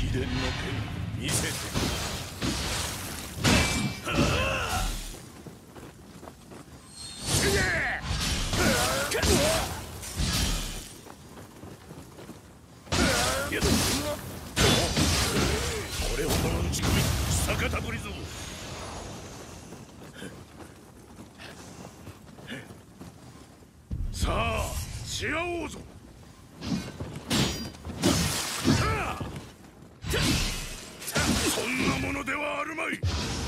秘伝の剣見せて。これほどの打ち込み逆たぶりぞ。さあし合おうぞ。そんなものではあるまい。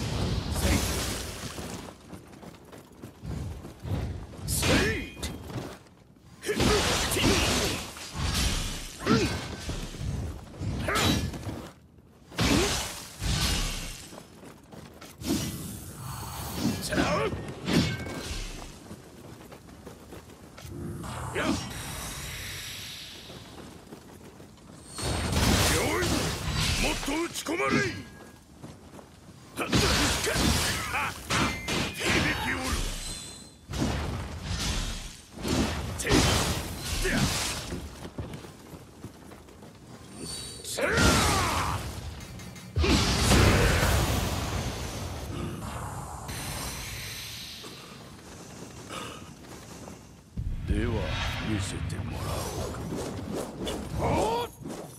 撃ち込まれい。響きおる。では見せてもらおうか。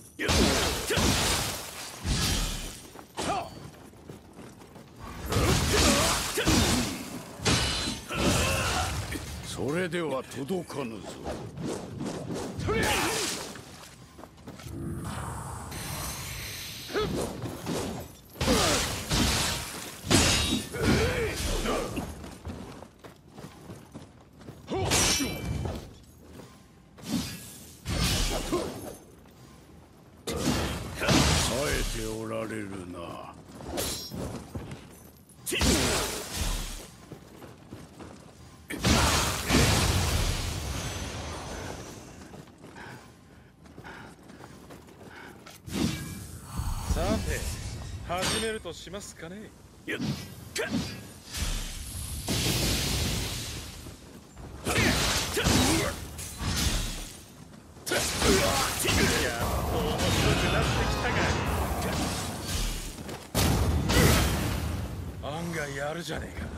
それでは届かぬぞ。耐えておられるな。 さて始めるとしますかね。 やっ案外やるじゃねえか。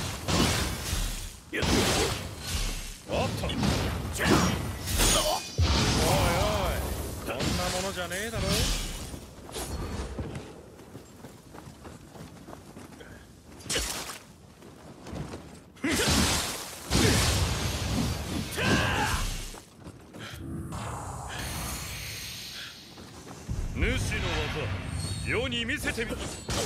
おっと。 おいおい、こんなものじゃねえだろ。主の技世に見せてみ。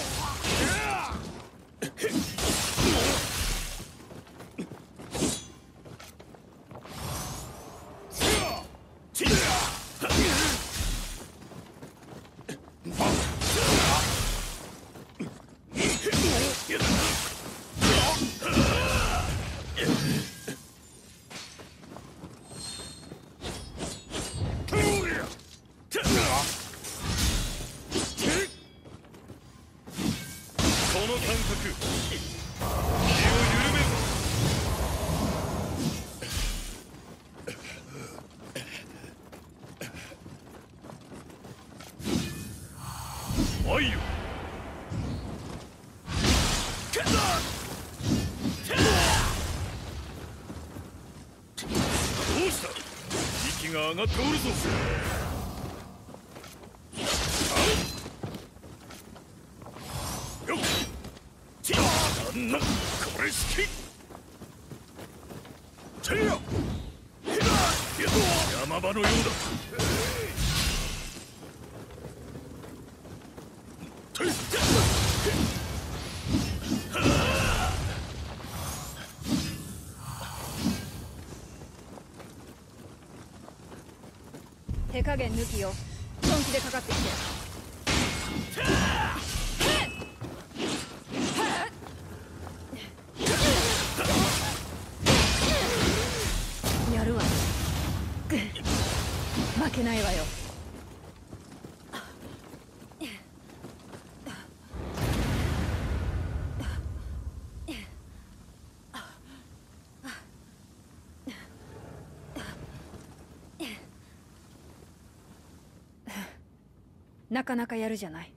この感覚気を緩める。おいよ。どうした。息が上がっておるぞ。これしき山場のようだ。 手加減抜きよ。本気でかかってきて。やるわ。負けないわよ。 なかなかやるじゃない。